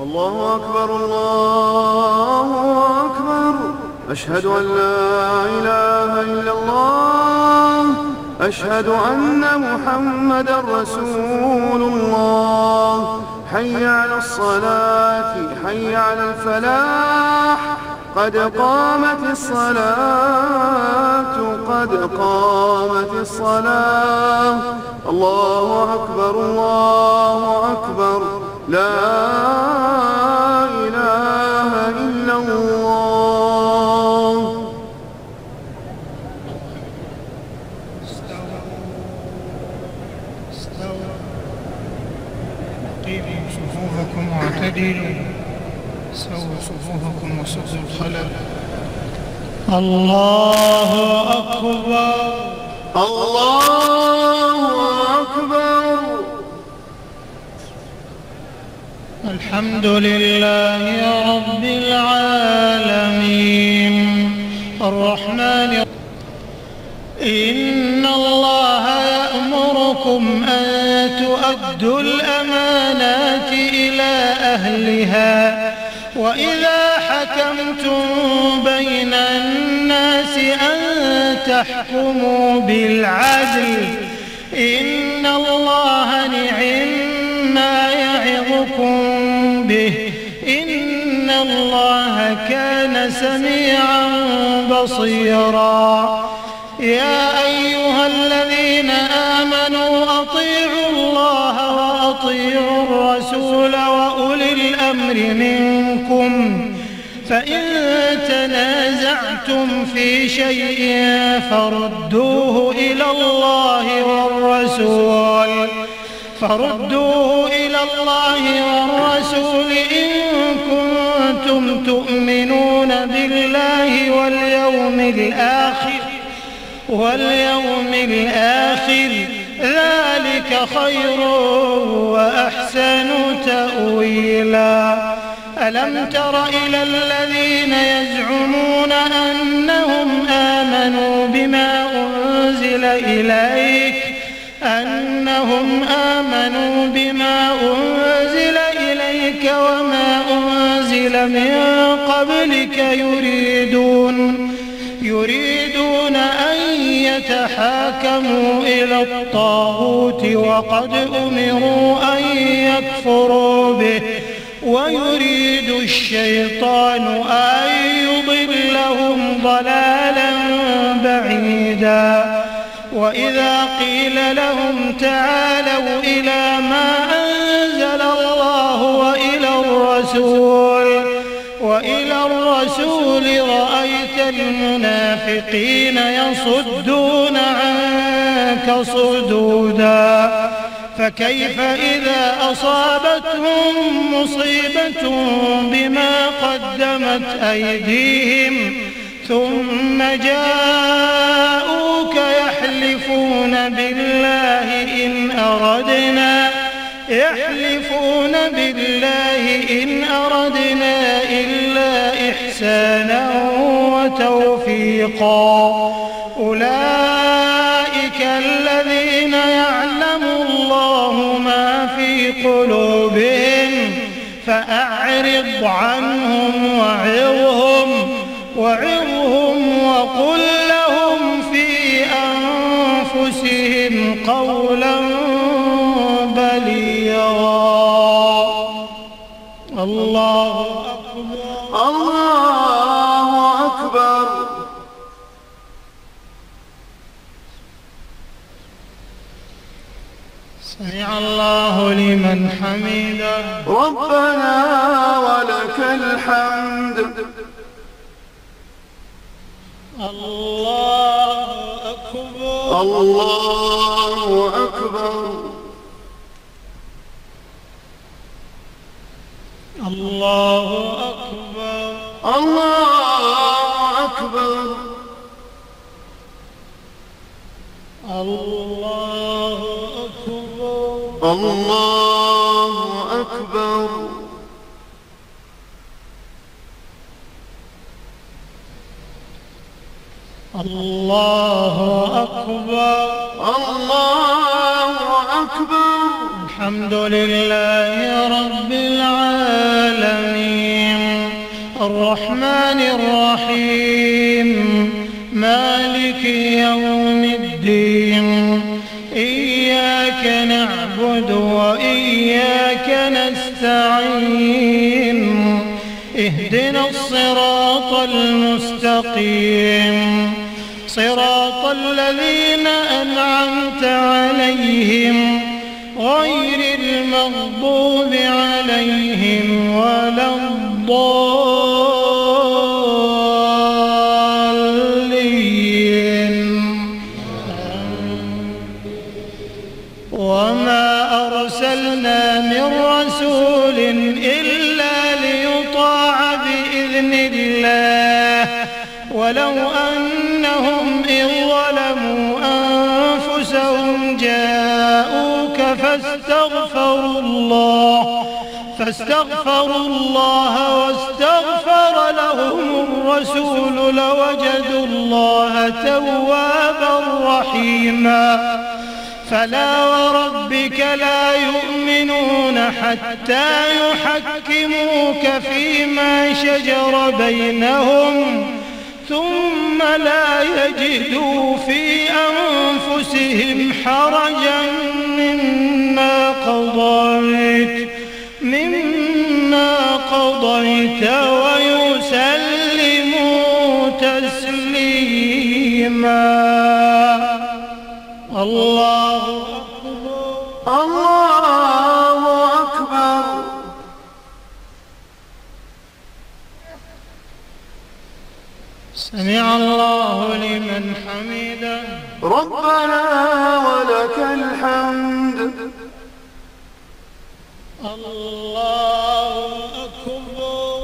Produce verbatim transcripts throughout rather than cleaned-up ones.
الله أكبر الله أكبر. أشهد أن لا إله إلا الله. أشهد أن محمدا رسول الله. حي على الصلاة حي على الفلاح. قد قامت الصلاة قد قامت الصلاة. الله أكبر الله أكبر. لا إله إلا الله. استووا استووا أقيموا صفوفكم واعتدلوا. سووا صفوفكم وسدوا الخلل. الله أكبر الله أكبر. الحمد لله رب العالمين الرحمن الرحيم. إن الله يأمركم أن تؤدوا الأمانات إلى أهلها وإذا حكمتم بين الناس أن تحكموا بالعدل. إن الله نعما يعظكم به. إن الله كان سميعا بصيرا. يا أيها الذين آمنوا أطيعوا الله وأطيعوا الرسول وأولي الأمر منكم. فإن تنازعتم في شيء فردوه إلى الله والرسول فردوه إلى الله والرسول إن كنتم تؤمنون بالله واليوم الآخر واليوم الآخر ذلك خير وأحسن تأويلا. ألم تر إلى الذين يزعمون أنهم آمنوا بما أنزل إليك أنهم آمنوا بما أنزل إليك وما أنزل من قبلك يريدون يريدون أن يتحاكموا إلى الطاغوت وقد أمروا أن يكفروا به ويريد الشيطان أن يضلهم ضلالا بعيدا. وإذا قيل لهم تعالوا إلى ما أنزل الله وإلى الرسول وإلى الرسول رأيت المنافقين يصدون عنك صدودا. فكيف إذا أصابتهم مصيبة بما قدمت أيديهم ثم جاءوك يحلفون بالله إن أردنا يحلفون بالله إن أردنا إلا إحسانا وتوفيقا. أولئك الذين يعلم الله ما في قلوبهم فأعرض عنهم وعظهم وعظهم وقل لهم في أنفسهم قولا بليغا. الله أكبر الله أكبر. سمع الله لمن حمده. ربنا ولك الحمد. الله أكبر الله أكبر. الله أكبر الله أكبر. الله أكبر الله أكبر. الله أكبر الله أكبر. الحمد لله رب العالمين الرحمن الرحيم مالك يوم الدين إياك نعبد وإياك نستعين اهدنا الصراط المستقيم صراط الذين أنعمت عليهم غير المغضوب عليهم ولا الضالين. وما أرسلنا من رسول إلا ليطاع بإذن الله ولو أنهم إذ ظلموا أنفسهم جاءوك فاستغفروا الله فاستغفروا الله واستغفر لهم الرسول لوجدوا الله توابا رحيما. فلا وربك لا يؤمنون حتى يحكموك فيما شجر بينهم ثم لا يجدوا في أنفسهم حرجا مما قضيت مما قضيت ويسلموا تسليما. الله أكبر. الله أكبر. سمع الله لمن حمده. ربنا ولك الحمد. الله أكبر.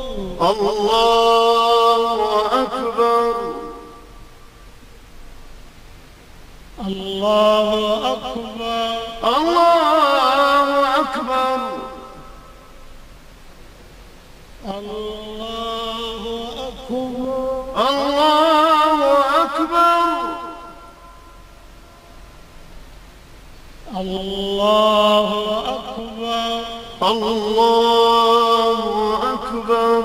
الله أكبر. الله أكبر. الله أكبر. الله أكبر. الله أكبر. الله أكبر. الله أكبر.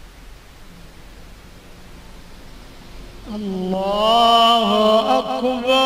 الله أكبر.